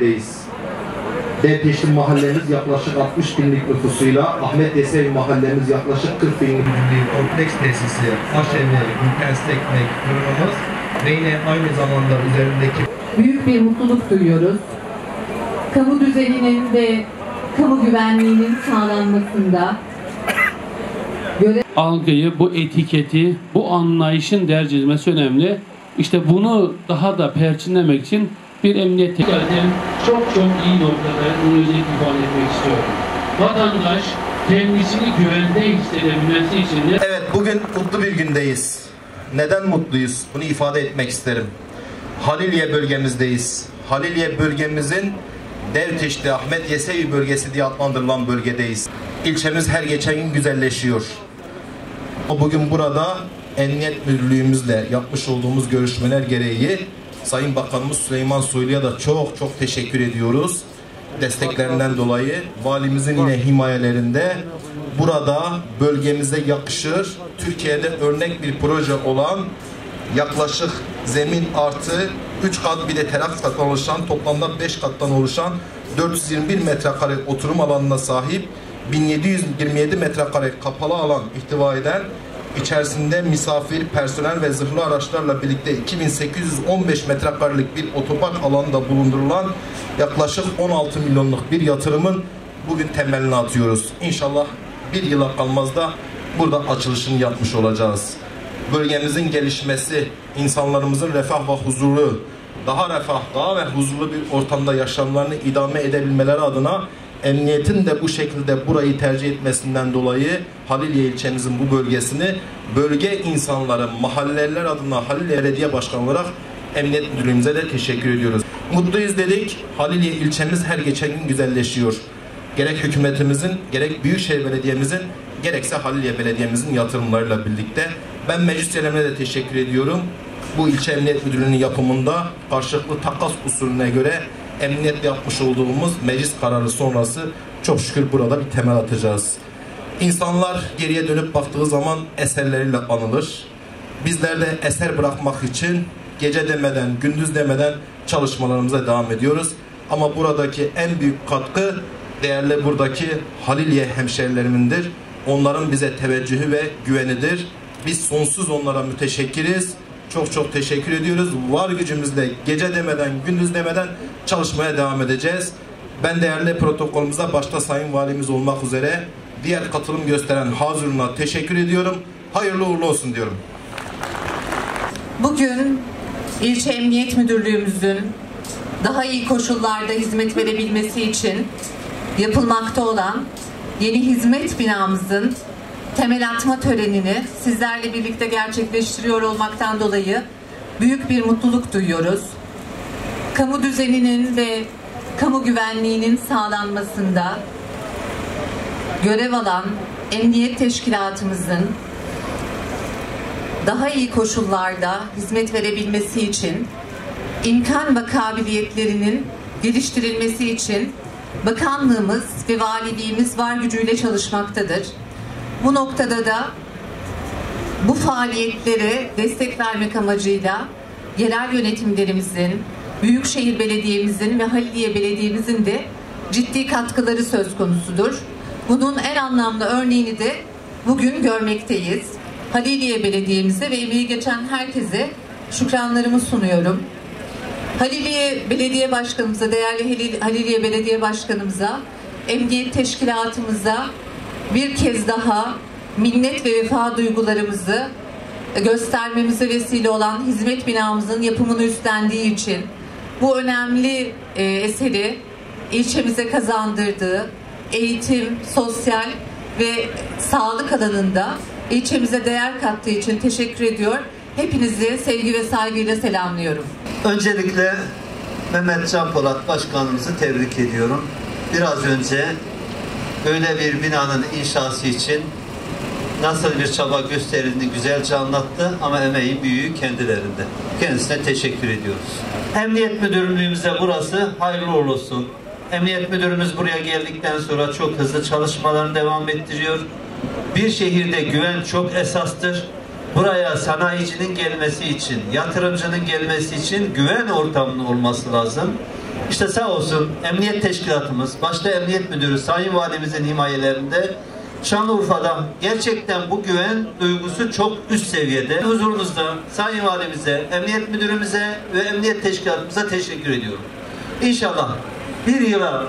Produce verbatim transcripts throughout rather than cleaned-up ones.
bölgedeyiz. Derteşli mahallemiz yaklaşık altmış binlik nüfusuyla, Ahmet Yesevi mahallemiz yaklaşık kırk binlik bir kompleks tesisi, aşevi, ülkens teknik kurumumuz ve yine aynı zamanda üzerindeki büyük bir mutluluk duyuyoruz. Kamu düzeninin ve kamu güvenliğinin sağlanmasında göre algıyı, bu etiketi, bu anlayışın derc edilmesi önemli. İşte bunu daha da perçinlemek için bir emniyet tekniğinin çok çok iyi noktada bunu özellikle ifade etmek istiyorum. Vatandaş kendisini güvende hissedebilmesi için de... Evet, bugün mutlu bir gündeyiz. Neden mutluyuz? Bunu ifade etmek isterim. Haliliye bölgemizdeyiz. Haliliye bölgemizin Devteşli Ahmet Yesevi bölgesi diye adlandırılan bölgedeyiz. İlçemiz her geçen gün güzelleşiyor. Bugün burada Emniyet Müdürlüğümüzle yapmış olduğumuz görüşmeler gereği Sayın Bakanımız Süleyman Soylu'ya da çok çok teşekkür ediyoruz. Desteklerinden dolayı valimizin yine himayelerinde burada bölgemize yakışır, Türkiye'de örnek bir proje olan yaklaşık zemin artı üç kat bir de teras kattan oluşan toplamda beş kattan oluşan dört yüz yirmi bir metrekare oturum alanına sahip bin yedi yüz yirmi yedi metrekare kapalı alan ihtiva eden, içerisinde misafir, personel ve zırhlı araçlarla birlikte iki bin sekiz yüz on beş metrekarelik bir otopark alanında bulundurulan yaklaşık on altı milyonluk bir yatırımın bugün temelini atıyoruz. İnşallah bir yıla kalmaz da burada açılışını yapmış olacağız. Bölgemizin gelişmesi, insanlarımızın refah ve huzuru, daha refah, daha ve huzurlu bir ortamda yaşamlarını idame edebilmeleri adına emniyetin de bu şekilde burayı tercih etmesinden dolayı Haliliye ilçemizin bu bölgesini bölge insanları, mahalleler adına Haliliye Belediye Başkanı olarak Emniyet Müdürlüğümüze de teşekkür ediyoruz. Mutluyuz dedik. Haliliye ilçemiz her geçen gün güzelleşiyor. Gerek hükümetimizin, gerek Büyükşehir Belediye'mizin, gerekse Haliliye Belediye'mizin yatırımlarıyla birlikte. Ben meclis üyelerine de teşekkür ediyorum. Bu ilçe Emniyet Müdürlüğü'nün yapımında karşılıklı takas usulüne göre emniyet yapmış olduğumuz meclis kararı sonrası çok şükür burada bir temel atacağız. İnsanlar geriye dönüp baktığı zaman eserleriyle anılır. Bizler de eser bırakmak için gece demeden, gündüz demeden çalışmalarımıza devam ediyoruz. Ama buradaki en büyük katkı değerli buradaki Haliliye hemşerilerimindir. Onların bize teveccühü ve güvenidir. Biz sonsuz onlara müteşekkiriz. Çok çok teşekkür ediyoruz. Var gücümüzle gece demeden, gündüz demeden çalışmaya devam edeceğiz. Ben değerli protokolümüze başta Sayın Valimiz olmak üzere diğer katılım gösteren hazırına teşekkür ediyorum. Hayırlı uğurlu olsun diyorum. Bugün İlçe Emniyet Müdürlüğümüzün daha iyi koşullarda hizmet verebilmesi için yapılmakta olan yeni hizmet binamızın temel atma törenini sizlerle birlikte gerçekleştiriyor olmaktan dolayı büyük bir mutluluk duyuyoruz. Kamu düzeninin ve kamu güvenliğinin sağlanmasında görev alan emniyet teşkilatımızın daha iyi koşullarda hizmet verebilmesi için, imkan ve kabiliyetlerinin geliştirilmesi için bakanlığımız ve valiliğimiz var gücüyle çalışmaktadır. Bu noktada da bu faaliyetlere destek vermek amacıyla yerel yönetimlerimizin, Büyükşehir Belediye'mizin ve Haliliye Belediye'mizin de ciddi katkıları söz konusudur. Bunun en anlamlı örneğini de bugün görmekteyiz. Haliliye Belediye'mize ve emeği geçen herkese şükranlarımı sunuyorum. Haliliye Belediye Başkanımıza, değerli Haliliye Belediye Başkanımıza, Emniyet Teşkilatımıza bir kez daha minnet ve vefa duygularımızı göstermemize vesile olan hizmet binamızın yapımını üstlendiği için bu önemli e, eseri ilçemize kazandırdığı eğitim, sosyal ve sağlık alanında ilçemize değer kattığı için teşekkür ediyor. Hepinizi sevgi ve saygıyla selamlıyorum. Öncelikle Mehmet Can Polat Başkanımızı tebrik ediyorum. Biraz önce böyle bir binanın inşası için nasıl bir çaba gösterildiğini güzelce anlattı ama emeği büyüğü kendilerinde. Kendisine teşekkür ediyoruz. Emniyet Müdürlüğümüze burası hayırlı uğurlu olsun. Emniyet Müdürümüz buraya geldikten sonra çok hızlı çalışmalarını devam ettiriyor. Bir şehirde güven çok esastır. Buraya sanayicinin gelmesi için, yatırımcının gelmesi için güven ortamının olması lazım. İşte sağ olsun Emniyet Teşkilatımız, başta Emniyet Müdürü Sayın Valimizin himayelerinde Şanlıurfa'da gerçekten bu güven duygusu çok üst seviyede. Huzurunuzda Sayın Valimize, Emniyet Müdürümüze ve Emniyet Teşkilatımıza teşekkür ediyorum. İnşallah bir yıla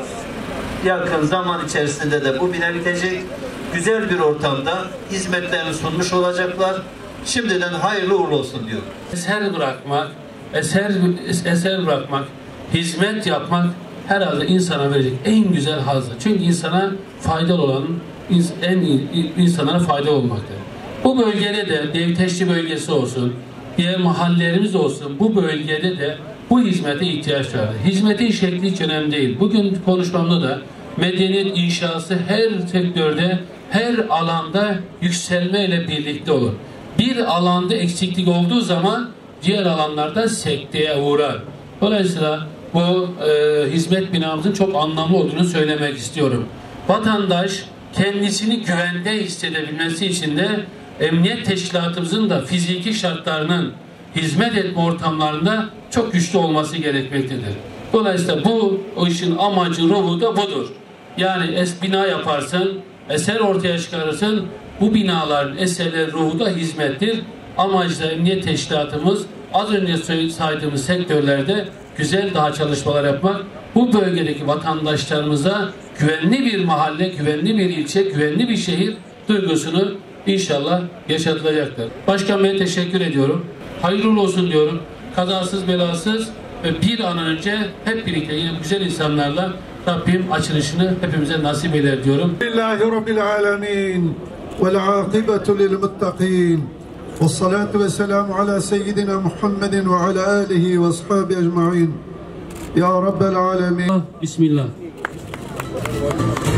yakın zaman içerisinde de bu bina bitecek. Güzel bir ortamda hizmetlerini sunmuş olacaklar. Şimdiden hayırlı uğurlu olsun diyorum. Eser bırakmak, eser eser bırakmak, hizmet yapmak herhalde insana verecek en güzel hazzı. Çünkü insana faydalı olan en iyi insanlara faydalı olmaktır. Bu bölgede de Devteşli bölgesi olsun, diğer mahallelerimiz olsun, bu bölgede de bu hizmete ihtiyaç vardır. Hizmetin şekli hiç önemli değil. Bugün konuşmamda da medeniyet inşası her sektörde, her alanda yükselmeyle birlikte olur. Bir alanda eksiklik olduğu zaman diğer alanlarda sekteye uğrar. Dolayısıyla bu e, hizmet binamızın çok anlamlı olduğunu söylemek istiyorum. Vatandaş kendisini güvende hissedebilmesi için de emniyet teşkilatımızın da fiziki şartlarının hizmet etme ortamlarında çok güçlü olması gerekmektedir. Dolayısıyla bu o işin amacı, ruhu da budur. Yani es bina yaparsın, eser ortaya çıkarırsın. Bu binaların eserleri ruhu da hizmettir. Amacı emniyet teşkilatımız az önce saydığımız sektörlerde güzel daha çalışmalar yapmak, bu bölgedeki vatandaşlarımıza güvenli bir mahalle, güvenli bir ilçe, güvenli bir şehir duygusunu inşallah yaşatılacaktır. Başkan Bey'e teşekkür ediyorum. Hayırlı olsun diyorum. Kazasız belasız ve bir an önce hep birlikte yine güzel insanlarla Rabbim açılışını hepimize nasip eder diyorum. Lillahi Rabbil alemin vel âkıbetu lil muttaqin ve salatu ve selamu ala seyyidina Muhammedin ve ala alihi ve ashabi ecma'in. Ya Rabbel alemin. Bismillah.